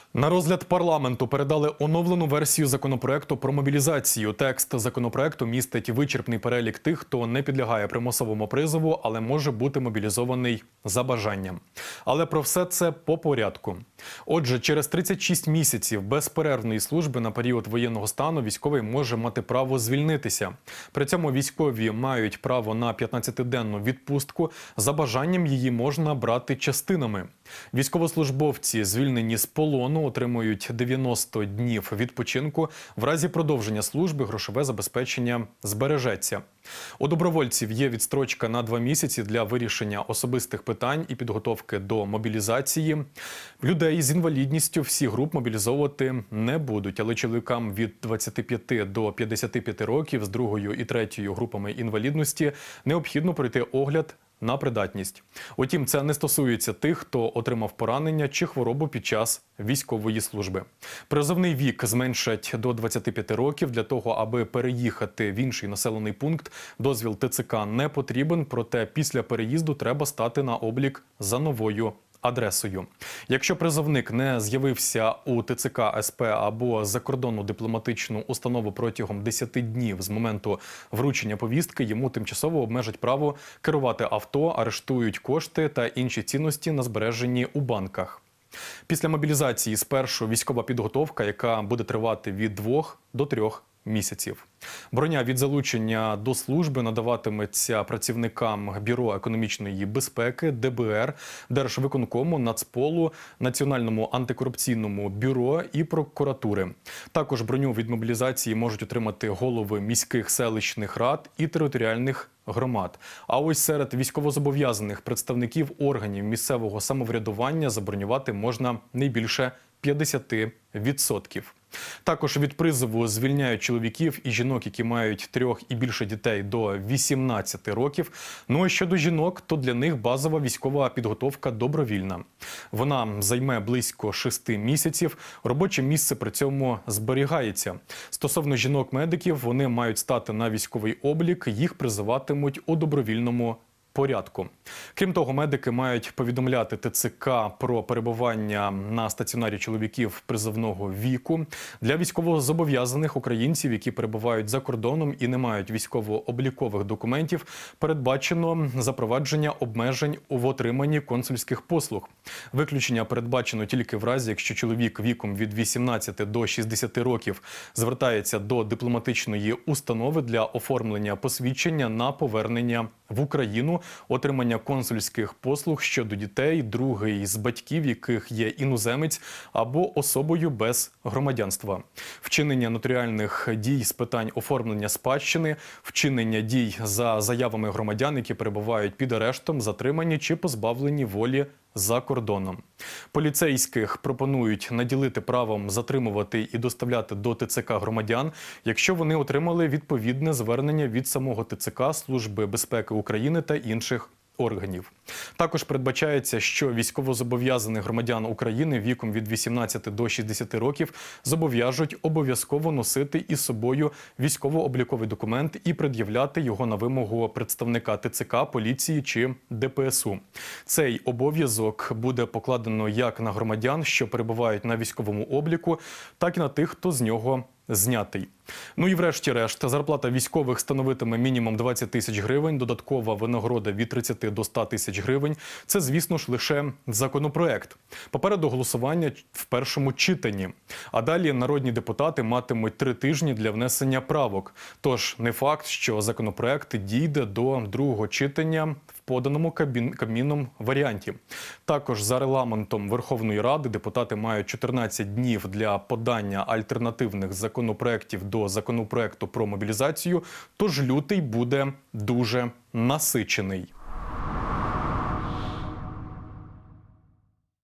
На розгляд парламенту передали оновлену версію законопроекту про мобілізацію. Текст законопроекту містить вичерпний перелік тих, хто не підлягає примусовому призову, але може бути мобілізований за бажанням. Але про все це по порядку. Отже, через 36 місяців безперервної служби на період воєнного стану військовий може мати право звільнитися. При цьому військові мають право на 15-денну відпустку. За бажанням її можна брати частинами. Військовослужбовці, звільнені з полону, отримують 90 днів відпочинку. В разі продовження служби грошове забезпечення збережеться. У добровольців є відстрочка на 2 місяці для вирішення особистих питань і підготовки до мобілізації. Людей з інвалідністю всі груп мобілізовувати не будуть, але чоловікам від 25 до 55 років з 2-ю і 3-ю групами інвалідності необхідно пройти огляд на придатність. Утім, це не стосується тих, хто отримав поранення чи хворобу під час військової служби. Призовний вік зменшать до 25 років. Для того, аби переїхати в інший населений пункт, дозвіл ТЦК не потрібен, проте після переїзду треба стати на облік за новою адресою. Якщо призовник не з'явився у ТЦК СП або закордонну дипломатичну установу протягом 10 днів з моменту вручення повістки, йому тимчасово обмежать право керувати авто, арештують кошти та інші цінності на збереженні у банках. Після мобілізації спершу військова підготовка, яка буде тривати від 2 до 3 місяців. Броня від залучення до служби надаватиметься працівникам Бюро економічної безпеки, ДБР, Держвиконкому, Нацполу, Національному антикорупційному бюро і прокуратури. Також броню від мобілізації можуть отримати голови міських селищних рад і територіальних громад. А ось серед військовозобов'язаних представників органів місцевого самоврядування забронювати можна не більше 50%. Також від призову звільняють чоловіків і жінок, які мають 3 і більше дітей до 18 років. Ну а щодо жінок, то для них базова військова підготовка добровільна. Вона займе близько 6 місяців, робоче місце при цьому зберігається. Стосовно жінок-медиків, вони мають стати на військовий облік, їх призиватимуть у добровільному порядку. Крім того, медики мають повідомляти ТЦК про перебування на стаціонарі чоловіків призовного віку. Для військовозобов'язаних українців, які перебувають за кордоном і не мають військово-облікових документів, передбачено запровадження обмежень в отриманні консульських послуг. Виключення передбачено тільки в разі, якщо чоловік віком від 18 до 60 років звертається до дипломатичної установи для оформлення посвідчення на повернення в Україну, отримання консульських послуг щодо дітей, другий з батьків, яких є іноземець або особою без громадянства, вчинення нотаріальних дій з питань оформлення спадщини, вчинення дій за заявами громадян, які перебувають під арештом, затримані чи позбавлені волі за кордоном. Поліцейських пропонують наділити правом затримувати і доставляти до ТЦК громадян, якщо вони отримали відповідне звернення від самого ТЦК, Служби безпеки України та інших органів. Також передбачається, що військовозобов'язаних громадян України віком від 18 до 60 років зобов'яжуть обов'язково носити із собою військово-обліковий документ і пред'являти його на вимогу представника ТЦК, поліції чи ДПСУ. Цей обов'язок буде покладено як на громадян, що перебувають на військовому обліку, так і на тих, хто з нього знятий. Ну і врешті-решт, зарплата військових становитиме мінімум 20 тисяч гривень, додаткова винагорода від 30 до 100 тисяч гривень. Це, звісно ж, лише законопроект. Попереду голосування в першому читанні. А далі народні депутати матимуть 3 тижні для внесення правок. Тож не факт, що законопроект дійде до другого читання в поданому Кабміном варіанті. Також за регламентом Верховної Ради депутати мають 14 днів для подання альтернативних законопроектів до законопроекту про мобілізацію, тож лютий буде дуже насичений.